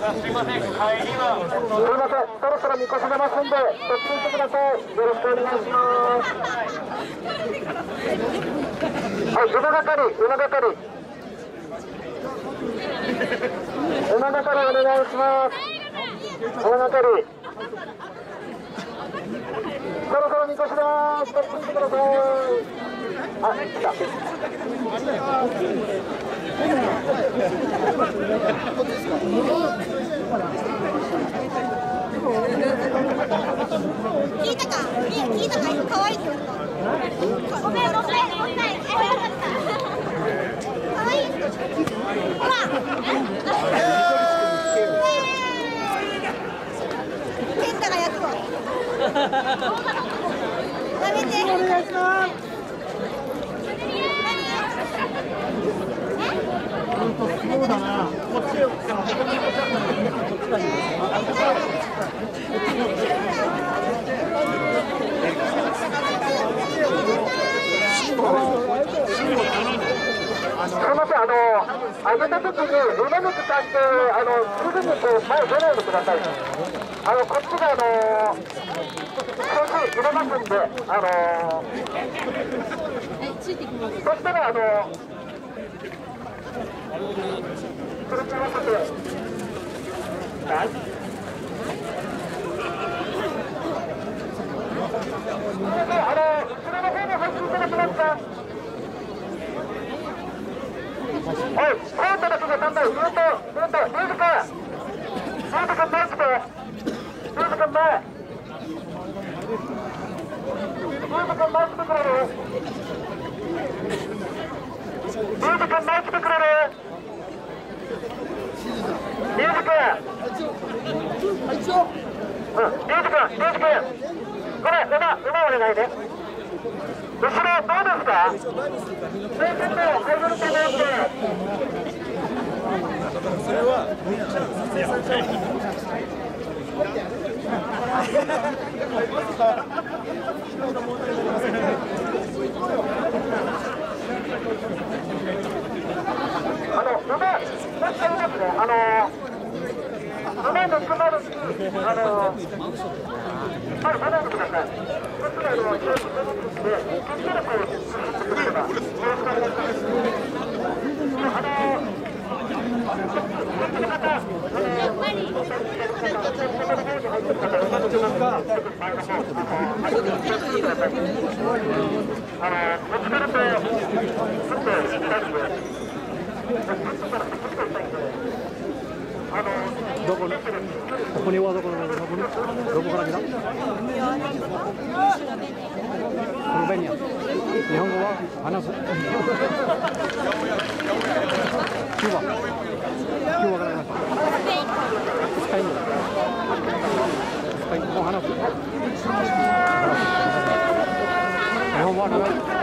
そろそろみこし出ますんで、そっち行ってください。よろしくお願いします。はい、馬係。馬係お願いします。馬係。そろそろみこしだー。そっち行ってください。あ、来た。 聞いたか可愛いって言ったごめん可愛いほら健太が役をやめてお願いしますそうだなこっちよすみません、上げたときに上向きさんってすぐにこう前出ないでください。こっちが少し揺れますんで、そしたらそれに合わせてはい。後ろの方に入っていただけますか。はい、コートだけが3台、ミュート、ミュート、ミュージ君前来て、ミュージ君前。ミュージ君前来てくれる。ミュージ君前来てくれる。ミュージ君。ミュージ君。これ、馬お願いね。後ろどうですか？それは馬のくなるし、離れてください。こっちが広くで、こっちからこう、よろしくお願いします。こっちの方、 どこにはどこから来た？このベニヤ。日本語は話す。キューバから来ました。スペイン。もう話す。日本語は話す。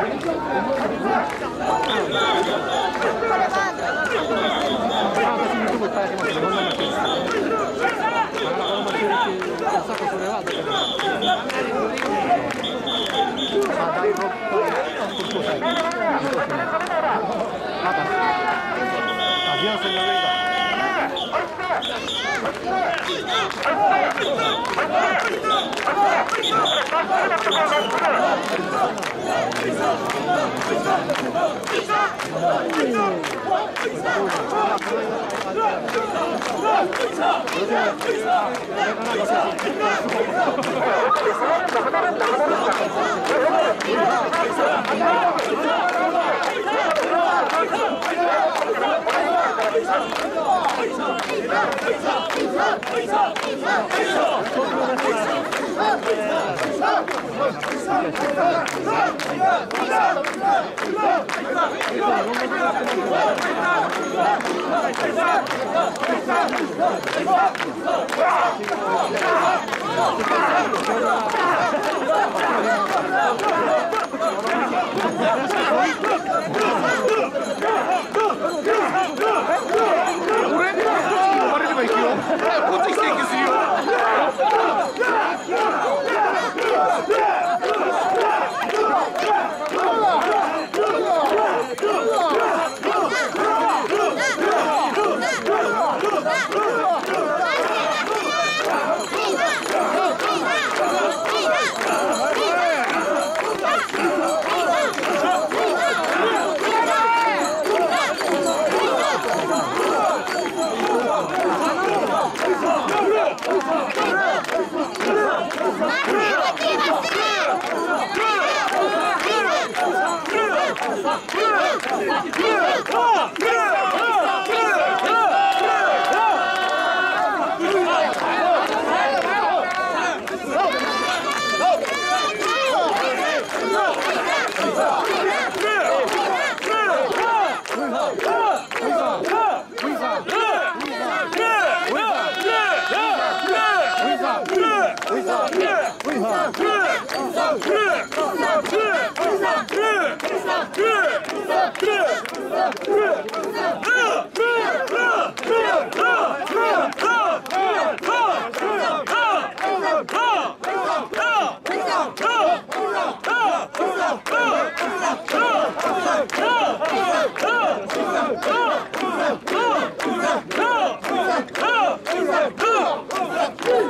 こ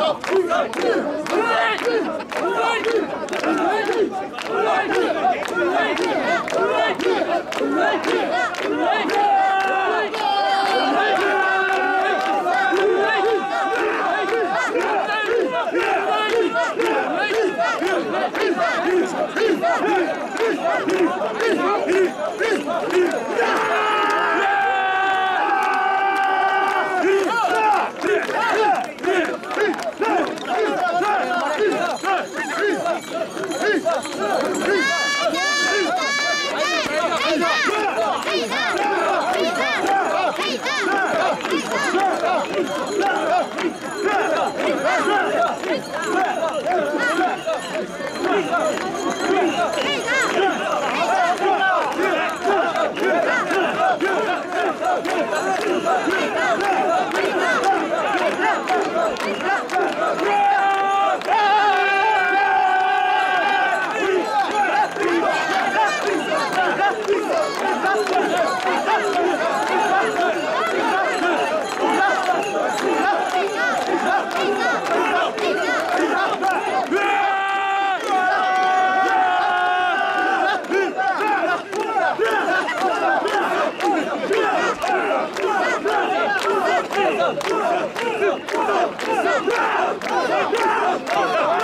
Go!